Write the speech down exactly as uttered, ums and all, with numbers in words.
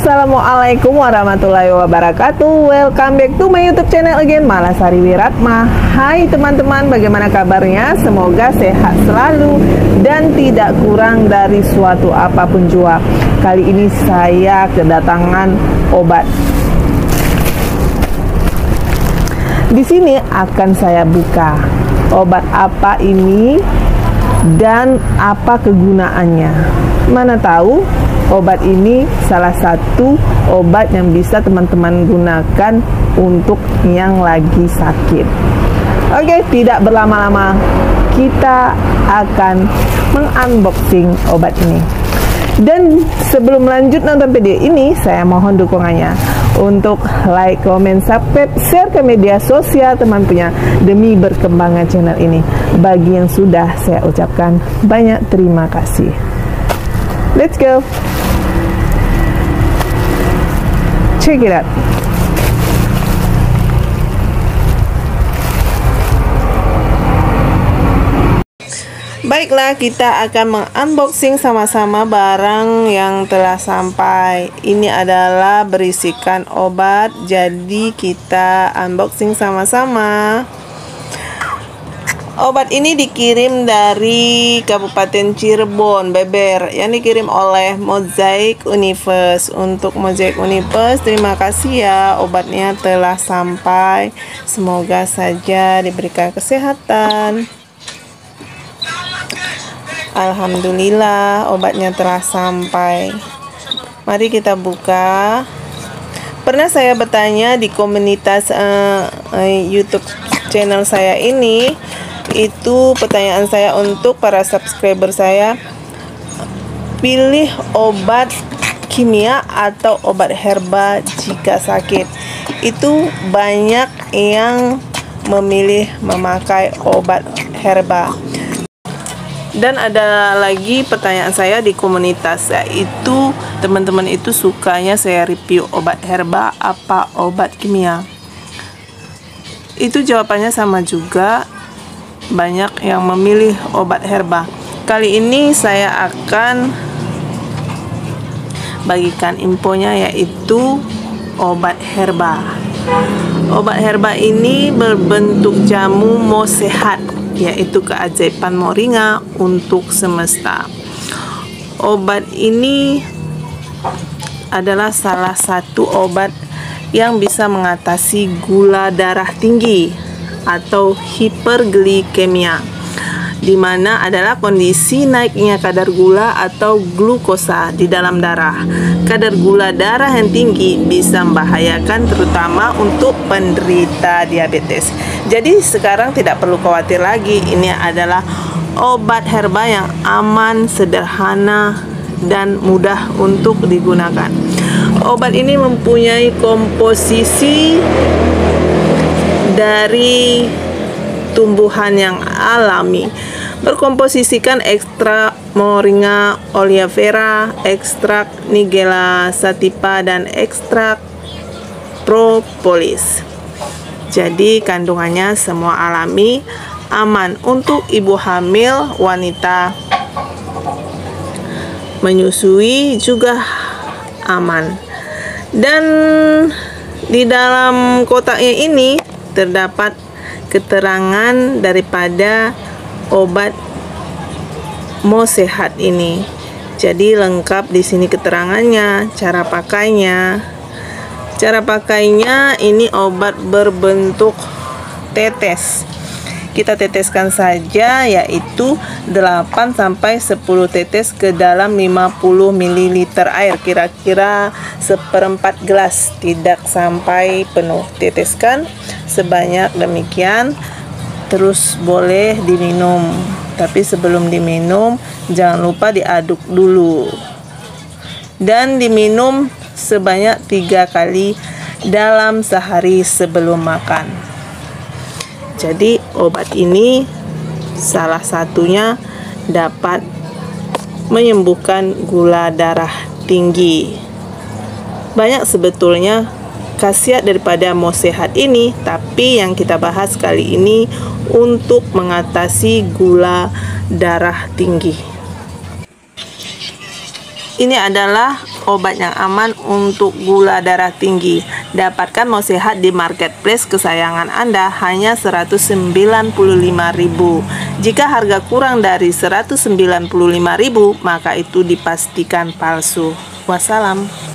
Assalamualaikum warahmatullahi wabarakatuh. Welcome back to my YouTube channel again, Malasari Wiratma. Hai teman-teman, bagaimana kabarnya? Semoga sehat selalu dan tidak kurang dari suatu apapun jua. Kali ini saya kedatangan obat. Di sini akan saya buka obat apa ini dan apa kegunaannya. Mana tahu obat ini salah satu obat yang bisa teman-teman gunakan untuk yang lagi sakit. Oke, tidak berlama-lama, kita akan mengunboxing obat ini. Dan sebelum lanjut nonton video ini, saya mohon dukungannya untuk like, comment, subscribe, share ke media sosial teman punya demi berkembangnya channel ini. Bagi yang sudah, saya ucapkan banyak terima kasih. Let's go. Check it out. Baiklah, kita akan mengunboxing sama-sama barang yang telah sampai. Ini adalah berisikan obat, jadi kita unboxing sama-sama. Obat ini dikirim dari Kabupaten Cirebon, Beber, yang dikirim oleh Mosaic Universe. Untuk Mosaic Universe, terima kasih ya, obatnya telah sampai. Semoga saja diberikan kesehatan. Alhamdulillah, obatnya telah sampai. Mari kita buka. Pernah saya bertanya di komunitas uh, uh, YouTube channel saya ini, itu pertanyaan saya untuk para subscriber saya, pilih obat kimia atau obat herba jika sakit. Itu banyak yang memilih memakai obat herba. Dan ada lagi pertanyaan saya di komunitas, yaitu teman-teman itu sukanya saya review obat herba apa obat kimia. Itu jawabannya sama juga, banyak yang memilih obat herba. Kali ini saya akan bagikan infonya, yaitu obat herba. Obat herba ini berbentuk jamu mo sehat, yaitu keajaiban moringa untuk semesta. Obat ini adalah salah satu obat yang bisa mengatasi gula darah tinggi atau hiperglikemia, di mana adalah kondisi naiknya kadar gula atau glukosa di dalam darah. Kadar gula darah yang tinggi bisa membahayakan terutama untuk penderita diabetes. Jadi sekarang tidak perlu khawatir lagi, ini adalah obat herba yang aman, sederhana, dan mudah untuk digunakan. Obat ini mempunyai komposisi dari tumbuhan yang alami, berkomposisikan ekstrak moringa oleifera, ekstrak nigella sativa, dan ekstrak propolis. Jadi kandungannya semua alami, aman untuk ibu hamil, wanita menyusui juga aman. Dan di dalam kotaknya ini terdapat keterangan daripada obat mo sehat ini. Jadi lengkap di sini keterangannya, cara pakainya. Cara pakainya, ini obat berbentuk tetes. Kita teteskan saja, yaitu delapan sampai sepuluh tetes ke dalam lima puluh mililiter air, kira-kira seperempat gelas, tidak sampai penuh. Teteskan sebanyak demikian, terus boleh diminum. Tapi sebelum diminum, jangan lupa diaduk dulu. Dan diminum sebanyak tiga kali dalam sehari sebelum makan. Jadi obat ini salah satunya dapat menyembuhkan gula darah tinggi. Banyak sebetulnya khasiat daripada mo sehat ini, tapi yang kita bahas kali ini untuk mengatasi gula darah tinggi. Ini adalah obat yang aman untuk gula darah tinggi. Dapatkan Mosehat di marketplace kesayangan Anda hanya seratus sembilan puluh lima ribu. Jika harga kurang dari seratus sembilan puluh lima ribu, maka itu dipastikan palsu. Wassalam.